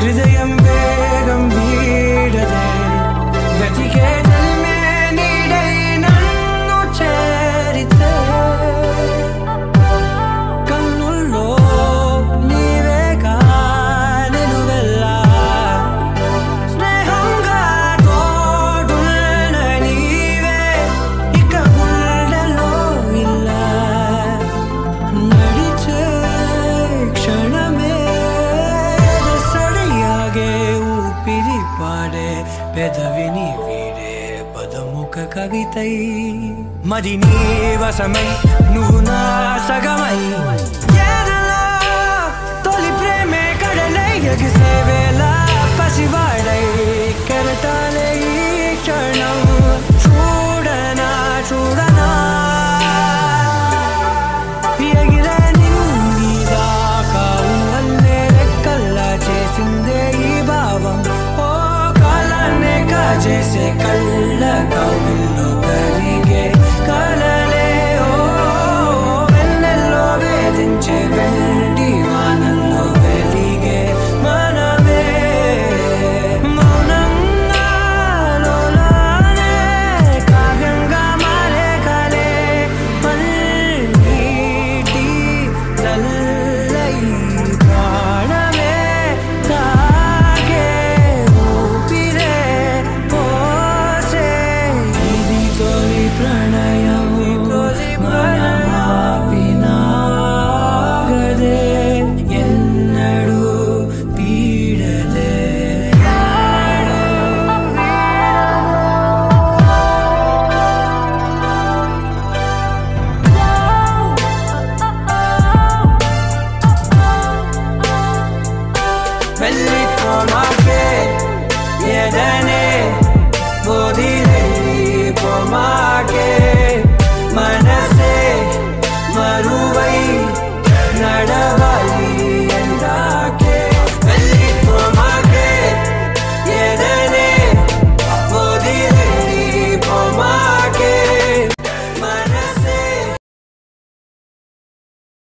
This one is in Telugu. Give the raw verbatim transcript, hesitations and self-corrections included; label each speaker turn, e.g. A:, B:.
A: హృదయం వేగం వీడదే గతికే జన్మే నీడై నన్ను చేరితే కన్నుల్లో నీవేగా నిలువెల్లా స్నేహంగా తోడున్న నీవే ఇక గుండెలో ఇలా నడిచే క్షణమే సడియాగే ఊపిరి పాడే పెదవిని వీడే పదముఖ కవితై మరి నీ వశమై నువ్వు నా సగమై ఏదలో తొలి ప్రేమే కడలై ఎగిసే వేళ పసివాడై కెరటాలే ఈ క్షణం